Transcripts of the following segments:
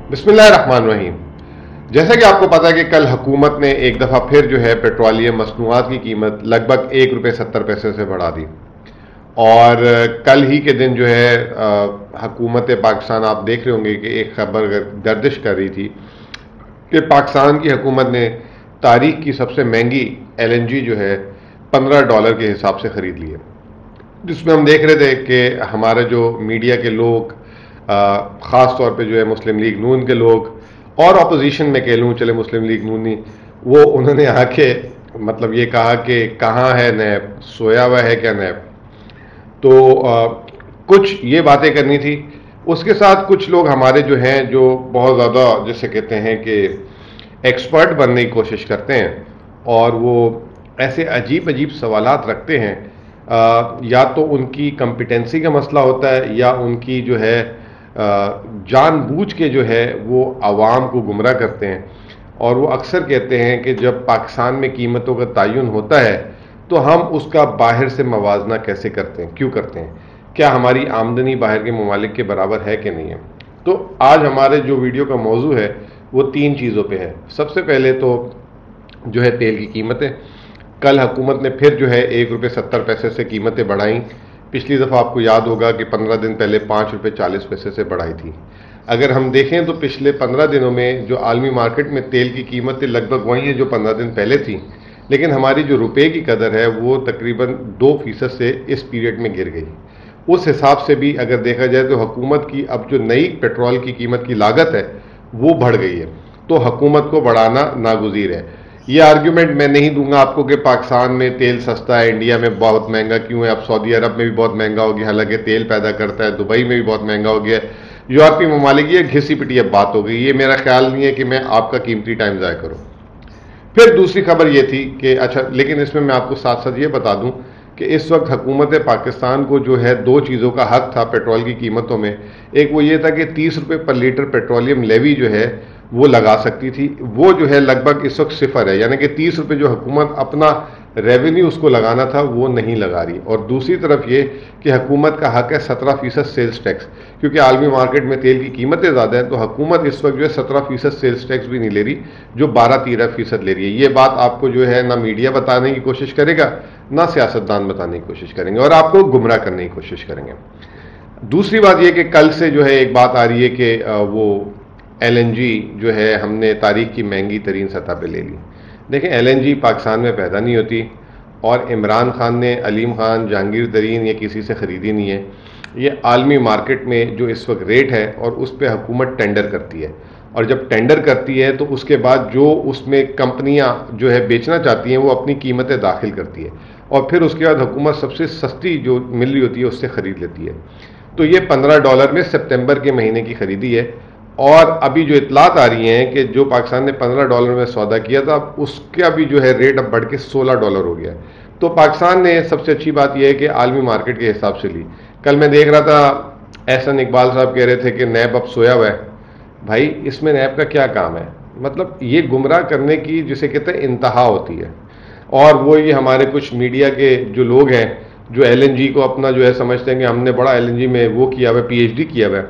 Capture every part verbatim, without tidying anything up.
बिस्मिल्लाहिर्रहमानिर्रहीम। जैसा कि आपको पता है कि कल हुकूमत ने एक दफ़ा फिर जो है पेट्रोलियम मसनूआत की कीमत लगभग एक रुपये सत्तर पैसे से बढ़ा दी। और कल ही के दिन जो है हुकूमत पाकिस्तान, आप देख रहे होंगे कि एक खबर गर्दिश कर रही थी कि पाकिस्तान की हुकूमत ने तारीख की सबसे महंगी एल एन जी जो है पंद्रह डॉलर के हिसाब से ख़रीद ली है, जिसमें हम देख रहे थे कि हमारे जो मीडिया के लोग, ख़ास तौर पे जो है मुस्लिम लीग नून के लोग और अपोजिशन में कह लूँ, चले मुस्लिम लीग नून नहीं, वो उन्होंने आके मतलब ये कहा कि कहाँ है नैब, सोया हुआ है क्या नैब। तो आ, कुछ ये बातें करनी थी। उसके साथ कुछ लोग हमारे जो हैं जो बहुत ज़्यादा जैसे कहते हैं कि एक्सपर्ट बनने की कोशिश करते हैं और वो ऐसे अजीब अजीब सवालात रखते हैं। आ, या तो उनकी कम्पिटेंसी का मसला होता है या उनकी जो है जानबूझ के जो है वो आवाम को गुमराह करते हैं। और वो अक्सर कहते हैं कि जब पाकिस्तान में कीमतों का तयन होता है तो हम उसका बाहर से मवाजना कैसे करते हैं, क्यों करते हैं, क्या हमारी आमदनी बाहर के ममालिक के बराबर है कि नहीं है। तो आज हमारे जो वीडियो का मौजू है वो तीन चीज़ों पे है। सबसे पहले तो जो है तेल की कीमतें। कल हुकूमत ने फिर जो है एक रुपये सत्तर पैसे से कीमतें बढ़ाई। पिछली दफ़ा आपको याद होगा कि पंद्रह दिन पहले पाँच रुपये चालीस पैसे से बढ़ाई थी। अगर हम देखें तो पिछले पंद्रह दिनों में जो आलमी मार्केट में तेल की कीमतें लगभग वही हैं जो पंद्रह दिन पहले थी, लेकिन हमारी जो रुपए की कदर है वो तकरीबन दो फीसद से इस पीरियड में गिर गई। उस हिसाब से भी अगर देखा जाए तो हुकूमत की अब जो नई पेट्रोल की कीमत की लागत है वो बढ़ गई है, तो हुकूमत को बढ़ाना नागुज़ीर है। ये आर्ग्यूमेंट मैं नहीं दूंगा आपको कि पाकिस्तान में तेल सस्ता है, इंडिया में बहुत महंगा क्यों है, अब सऊदी अरब में भी बहुत महंगा हो गया, हालांकि तेल पैदा करता है, दुबई में भी बहुत महंगा हो गया, यूरोपीय ममालिक, ये घिसी पिटी अब बात हो गई। ये मेरा ख्याल नहीं है कि मैं आपका कीमती टाइम ज़ाया करूँ। फिर दूसरी खबर ये थी कि अच्छा, लेकिन इसमें मैं आपको साथ साथ ये बता दूं कि इस वक्त हुकूमत पाकिस्तान को जो है दो चीज़ों का हक था पेट्रोल की कीमतों में। एक वो ये था कि तीस रुपये पर लीटर पेट्रोलियम लेवी जो है वो लगा सकती थी, वो जो है लगभग इस वक्त सिफर है, यानी कि तीस रुपये जो हुकूमत अपना रेवेन्यू उसको लगाना था वो नहीं लगा रही। और दूसरी तरफ ये कि हुकूमत का हक है सत्रह फीसद सेल्स टैक्स, क्योंकि आलमी मार्केट में तेल की कीमतें ज़्यादा हैं, तो हुकूमत इस वक्त जो है सत्रह फीसद सेल्स टैक्स भी नहीं ले रही, जो बारह तेरह फीसद ले रही है। ये बात आपको जो है ना मीडिया बताने की कोशिश करेगा ना सियासतदान बताने की कोशिश करेंगे, और आपको गुमराह करने की कोशिश करेंगे। दूसरी बात यह कि कल से जो है एक बात आ रही है कि वो एल एन जी जो है हमने तारीख की महंगी तरीन सतह पे ले ली। देखें, एल एन जी पाकिस्तान में पैदा नहीं होती और इमरान खान ने अलीम खान, जहांगीर तरीन या किसी से ख़रीदी नहीं है। ये आलमी मार्केट में जो इस वक्त रेट है और उस पर हुकूमत टेंडर करती है, और जब टेंडर करती है तो उसके बाद जो उसमें कंपनियां जो है बेचना चाहती हैं वो अपनी कीमतें दाखिल करती है, और फिर उसके बाद हुकूमत सबसे सस्ती जो मिल रही होती है उससे ख़रीद लेती है। तो ये पंद्रह डॉलर में सितंबर के महीने की खरीदी है, और अभी जो इतलात आ रही हैं कि जो पाकिस्तान ने पंद्रह डॉलर में सौदा किया था उसका भी जो है रेट अब बढ़ के सोलह डॉलर हो गया है। तो पाकिस्तान ने सबसे अच्छी बात यह है कि आलमी मार्केट के हिसाब से ली। कल मैं देख रहा था एहसन इकबाल साहब कह रहे थे कि नैब अब सोया हुआ है। भाई, इसमें नैब का क्या काम है? मतलब ये गुमराह करने की जिसे कहते हैं इंतहा होती है। और वो ये हमारे कुछ मीडिया के जो लोग हैं जो एल एन जी को अपना जो है समझते हैं कि हमने बड़ा एल एन जी में वो किया हुआ है, पी एच डी किया हुआ है,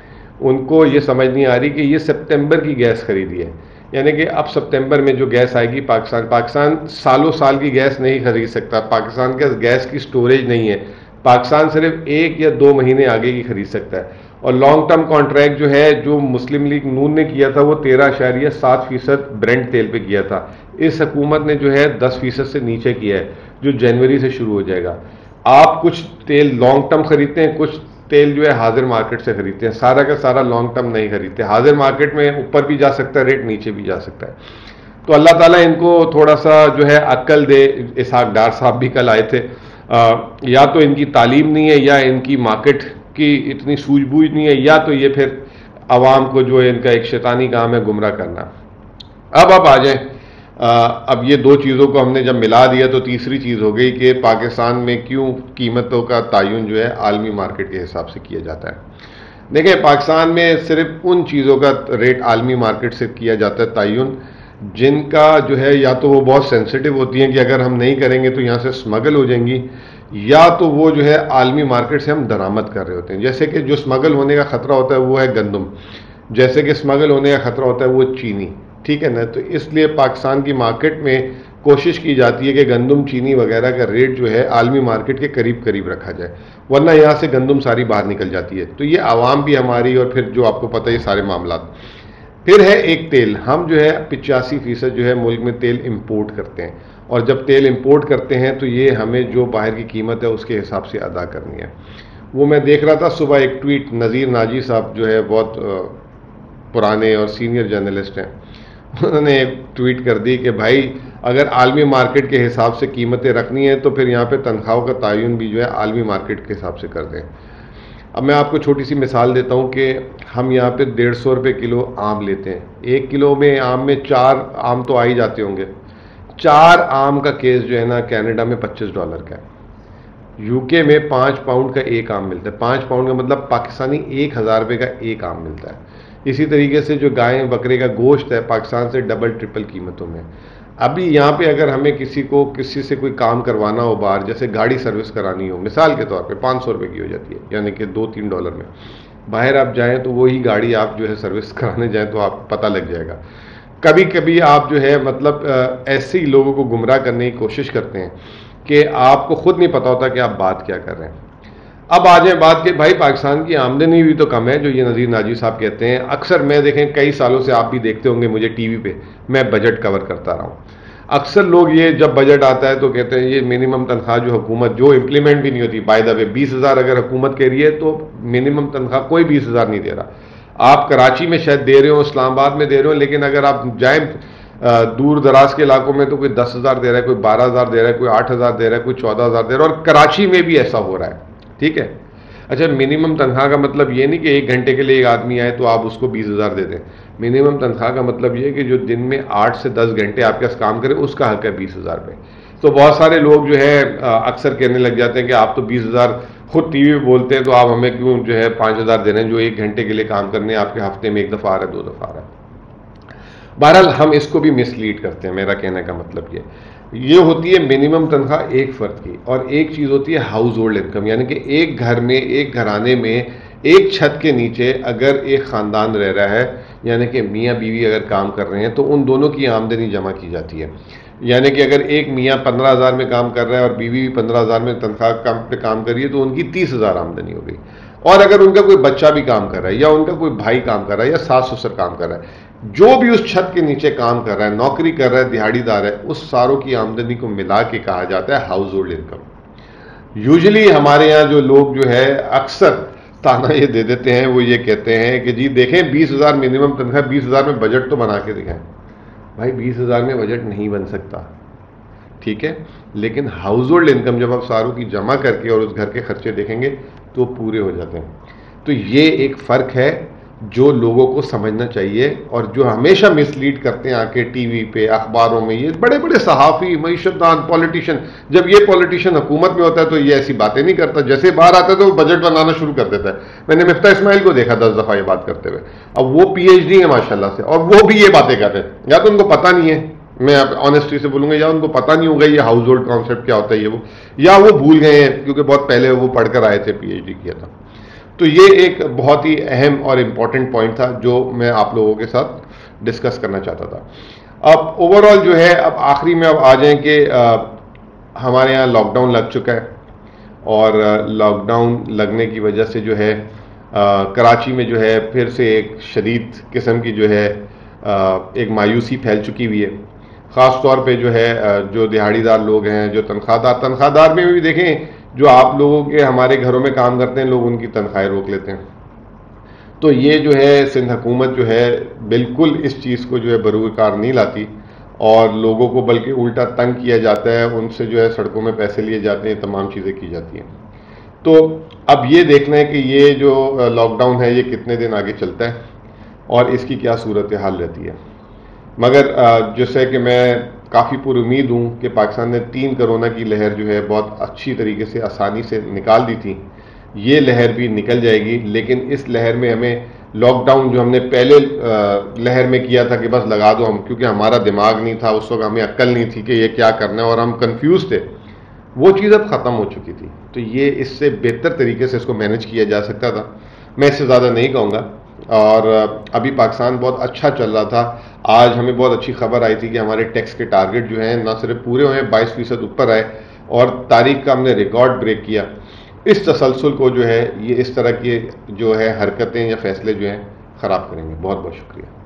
उनको ये समझ नहीं आ रही कि ये सितंबर की गैस खरीदी है, यानी कि अब सितंबर में जो गैस आएगी पाकिस्तान पाकिस्तान सालों साल की गैस नहीं खरीद सकता। पाकिस्तान के गैस की स्टोरेज नहीं है, पाकिस्तान सिर्फ एक या दो महीने आगे की खरीद सकता है। और लॉन्ग टर्म कॉन्ट्रैक्ट जो है जो मुस्लिम लीग नून ने किया था वो तेरह अशारिया सात फीसद ब्रेंट तेल पे किया था। इस हुकूमत ने जो है दस फीसद से नीचे किया है, जो जनवरी से शुरू हो जाएगा। आप कुछ तेल लॉन्ग टर्म खरीदते हैं, कुछ तेल जो है हाजिर मार्केट से खरीदते हैं, सारा का सारा लॉन्ग टर्म नहीं खरीदते। हाजिर मार्केट में ऊपर भी जा सकता है रेट, नीचे भी जा सकता है। तो अल्लाह ताला इनको थोड़ा सा जो है अक्ल दे। इसहाक डार साहब भी कल आए थे। आ, या तो इनकी तालीम नहीं है, या इनकी मार्केट की इतनी सूझबूझ नहीं है, या तो ये फिर आवाम को जो है इनका एक शैतानी काम है गुमराह करना। अब आप आ जाए, अब ये दो चीज़ों को हमने जब मिला दिया तो तीसरी चीज़ हो गई कि पाकिस्तान में क्यों कीमतों का तयन जो है आलमी मार्केट के हिसाब से किया जाता है। देखिए, पाकिस्तान में सिर्फ उन चीज़ों का रेट आलमी मार्केट से किया जाता है तयन जिनका जो है या तो वो बहुत सेंसिटिव होती हैं कि अगर हम नहीं करेंगे तो यहाँ से स्मगल हो जाएंगी, या तो वो जो है आलमी मार्केट से हम दरामद कर रहे होते हैं। जैसे कि जो स्मगल होने का ख़तरा होता है वो है गंदम। جیسے کہ اسمگل ہونے کا خطرہ ہوتا ہے وہ چینی، ٹھیک ہے نا. تو اس لیے پاکستان کی مارکیٹ میں کوشش کی جاتی ہے کہ گندم چینی وغیرہ کا ریٹ جو ہے عالمی مارکیٹ کے قریب قریب رکھا جائے، ورنہ یہاں سے گندم ساری باہر نکل جاتی ہے. تو یہ عوام بھی ہماری، اور پھر جو آپ کو پتہ ہے یہ سارے معاملات. پھر ہے ایک تیل، ہم جو ہے پچاسی فیصد جو ہے ملک میں تیل امپورٹ کرتے ہیں، اور جب تیل امپورٹ کرتے ہیں تو یہ ہمیں جو باہر کی قیمت ہے اس کے حساب سے ادا کرنی ہے. وہ میں دیکھ رہا تھا صبح ایک ٹویٹ، نذیر ناجی صاحب جو ہے بہت پرانے اور سینئر جرنلسٹ ہیں، انہوں نے ایک ٹویٹ کر دی کہ بھائی اگر عالمی مارکیٹ کے حساب سے قیمتیں رکھنی ہیں تو پھر یہاں پہ تنخواہوں کا تعین بھی جو ہے عالمی مارکیٹ کے حساب سے کر دیں. اب میں آپ کو چھوٹی سی مثال دیتا ہوں کہ ہم یہاں پہ ڈیڑھ سو روپے کلو آم لیتے ہیں. ایک کلو میں آم میں چار آم تو آ ہی جاتے ہوں گے. چار آم کا کیس جو ہے نا کینیڈا میں پچیس ڈالر کا ہے. یو کے میں پانچ پاؤنڈ کا ایک آم ملتا ہے. پانچ پاؤنڈ کا مطلب پاکستانی ایک ہزار روپے کا ایک آم ملتا ہے. اسی طریقے سے جو گائے بکرے کا گوشت ہے پاکستان سے ڈبل ٹرپل قیمتوں میں. ابھی یہاں پہ اگر ہمیں کسی کو کسی سے کوئی کام کروانا ہو باہر، جیسے گاڑی سروس کرانی ہو مثال کے طور پہ، پانچ سو روپے کی ہو جاتی ہے، یعنی کہ دو تین ڈالر میں. باہر آپ جائیں تو وہی گاڑی آپ جو ہے سروس کرانے جائیں تو آپ کو پتہ لگ جائے گا. کبھی کبھی آپ جو ہے مطلب ایسے ہی لوگوں کو گمراہ کرنے کی کوشش کرتے ہیں کہ آپ کو خود نہیں پتا ہوتا کہ آپ بات کیا کر رہے ہیں. اب آ جائیں بات کہ بھائی پاکستان کی آمدنی بھی تو کم ہے جو یہ نذیر ناجی صاحب کہتے ہیں. اکثر میں دیکھیں کئی سالوں سے آپ بھی دیکھتے ہوں گے مجھے ٹی وی پہ، میں بجٹ کور کرتا رہا ہوں. اکثر لوگ یہ جب بجٹ آتا ہے تو کہتے ہیں یہ منیمم تنخواہ جو حکومت جو امپلیمنٹ بھی نہیں ہوتی، بائی دا وے بیس ہزار اگر حکومت کہہ رہی ہے تو منیمم تنخواہ کوئی بیس ہزار نہیں دے رہا. آپ کراچی میں شاید دے رہے ہو، اسلام آباد میں دے رہے ہو، لیکن اگر آپ جائیں دور دراز کے علاقوں میں تو کوئی دس ہزار دے رہا ہے، کوئی بارہ ہزار دے رہا ہے، کوئی آٹھ ہزار دے رہا ہے، کوئی چودہ ہزار دے رہا ہے، اور کراچی میں بھی ایسا ہو رہا ہے. ٹھیک ہے. اچھا منیمم تنخواہ کا مطلب یہ نہیں کہ ایک گھنٹے کے لیے ایک آدمی آئے تو آپ اس کو بیس ہزار دے دیں. منیمم تنخواہ کا مطلب یہ کہ جو دن میں آٹھ سے دس گھنٹے آپ کے پاس کام کرے اس کا حق ہے بیس ہزار پہ. تو بہت سارے لوگ جو ہے اکثر کہنے لگ جاتے ہیں کہ آپ تو بیس ہزار خود ٹی وی پہ بولتے ہیں تو آپ ہمیں کیوں جو ہے پانچ ہزار دے رہے ہیں جو ایک گھنٹے کے لیے کام کرنے آپ کے ہفتے میں ایک دفعہ آ رہا ہے، دو دفعہ آ رہا ہے. بہرحال ہم اس کو بھی مس لیڈ کرتے ہیں. میرا کہنے کا مطلب یہ یہ ہوتی ہے منیمم تنخواہ ایک فرد کی، اور ایک چیز ہوتی ہے ہاؤس ہولڈ انکم، یعنی کہ ایک گھر میں ایک گھرانے میں ایک چھت کے نیچے اگر ایک خاندان رہ رہا ہے، یعنی کہ میاں بیوی اگر کام کر رہے ہیں تو ان دونوں کی آمدنی جمع کی جاتی ہے. یعنی کہ اگر ایک میاں پندرہ ہزار میں کام کر رہا ہے اور بیوی بھی پندرہ ہزار میں تنخواہ پہ کام کر رہی ہے تو ان کی تیس ہزار آمدنی ہو گئی. اور اگر ان کا کوئی بچہ بھی کام کر رہا ہے یا ان کا کوئی بھائی کام کر رہا ہے یا ساس سسر کام کر رہا ہے، جو بھی اس چھت کے نیچے کام کر رہا ہے، نوکری کر رہا ہے، دیہڑی دار ہے، اس ساروں کی آمدنی کو ملا کے کہا جاتا ہے ہاؤس ہولڈ انکم. یوزلی ہمارے یہاں جو لوگ جو ہے اکثر تانا یہ دے دیتے ہیں، وہ یہ کہتے ہیں کہ جی دیکھیں بیس ہزار منیمم تنخواہ، بیس ہزار میں بجٹ تو بنا کے دکھائیں. بھائی بیس ہزار میں بجٹ نہیں بن سکتا، ٹھیک ہے، لیکن ہاؤس ہولڈ انکم جب آپ ساروں کی جمع کر کے اور اس گھر کے خرچے دیکھیں گے تو پورے ہو جاتے ہیں. تو یہ ایک فرق ہے جو لوگوں کو سمجھنا چاہیے، اور جو ہمیشہ مس لیڈ کرتے ہیں آ کے ٹی وی پہ اخباروں میں، یہ بڑے بڑے صحافی، معیشت دان، پولیٹیشین. جب یہ پولیٹیشین حکومت میں ہوتا ہے تو یہ ایسی باتیں نہیں کرتا، جیسے باہر آتا ہے تو وہ بجٹ بنانا شروع کر دیتا ہے. میں نے مفتاح اسماعیل کو دیکھا دس دفعہ یہ بات کرتے ہوئے. اب وہ پی ایچ ڈی ہے ماشاءاللہ سے، اور وہ بھی یہ باتیں کرتے ہیں. یا تو ان کو پتہ نہیں ہے، میں آنیسٹی سے بولوں گا، یا ان کو پتہ نہیں ہوگا یہ ہاؤس ہولڈ کانسیپٹ کیا ہوتا ہے، یہ وہ یا وہ بھول گئے ہیں کیونکہ بہت پہلے وہ پڑھ کر آئے تھے، پی ایچ ڈی کیا تھا. تو یہ ایک بہت ہی اہم اور امپورٹنٹ پوائنٹ تھا جو میں آپ لوگوں کے ساتھ ڈسکس کرنا چاہتا تھا. اب اوور آل جو ہے اب آخری میں اب آ جائیں کہ ہمارے یہاں لاک ڈاؤن لگ چکا ہے، اور لاک ڈاؤن لگنے کی وجہ سے جو ہے کراچی میں جو ہے پھر سے ایک شدید قسم کی جو ہے ایک مایوسی پھیل چکی ہوئی ہے. خاص طور پہ جو ہے جو دیہڑی دار لوگ ہیں، جو تنخواہ دار تنخواہ دار میں بھی دیکھیں جو آپ لوگوں کے ہمارے گھروں میں کام کرتے ہیں لوگ، ان کی تنخواہیں روک لیتے ہیں. تو یہ جو ہے سندھ حکومت جو ہے بالکل اس چیز کو جو ہے بروئے کار نہیں لاتی، اور لوگوں کو بلکہ الٹا تنگ کیا جاتا ہے، ان سے جو ہے سڑکوں میں پیسے لیے جاتے ہیں، تمام چیزیں کی جاتی ہیں. تو اب یہ دیکھنا ہے کہ یہ جو لاک ڈاؤن ہے یہ کتنے دن آگے چلتا ہے اور اس کی کیا صورتحال رہتی ہے. مگر جیسے کہ میں کافی پر امید ہوں کہ پاکستان نے تین کرونا کی لہر جو ہے بہت اچھی طریقے سے آسانی سے نکال دی تھی. یہ لہر بھی نکل جائے گی، لیکن اس لہر میں ہمیں لاک ڈاؤن جو ہم نے پہلے لہر میں کیا تھا کہ بس لگا دو ہم، کیونکہ ہمارا دماغ نہیں تھا اس وقت، ہمیں عقل نہیں تھی کہ یہ کیا کرنا ہے اور ہم کنفیوز تھے، وہ چیز اب ختم ہو چکی تھی. تو یہ اس سے بہتر طریقے سے اس کو مینج کیا جا سکتا تھا. میں اس سے زیادہ نہیں کہوں گا، اور ابھی پاکستان بہت اچھا چل رہا تھا. آج ہمیں بہت اچھی خبر آئی تھی کہ ہمارے ٹیکس کے ٹارگٹ جو ہیں نہ صرف پورے ہوئے, بائیس فیصد اوپر آئے اور تاریخ کا ہم نے ریکارڈ بریک کیا. اس تسلسل کو جو ہے یہ اس طرح کی جو ہے حرکتیں یا فیصلے جو ہیں خراب کریں گے. بہت بہت شکریہ.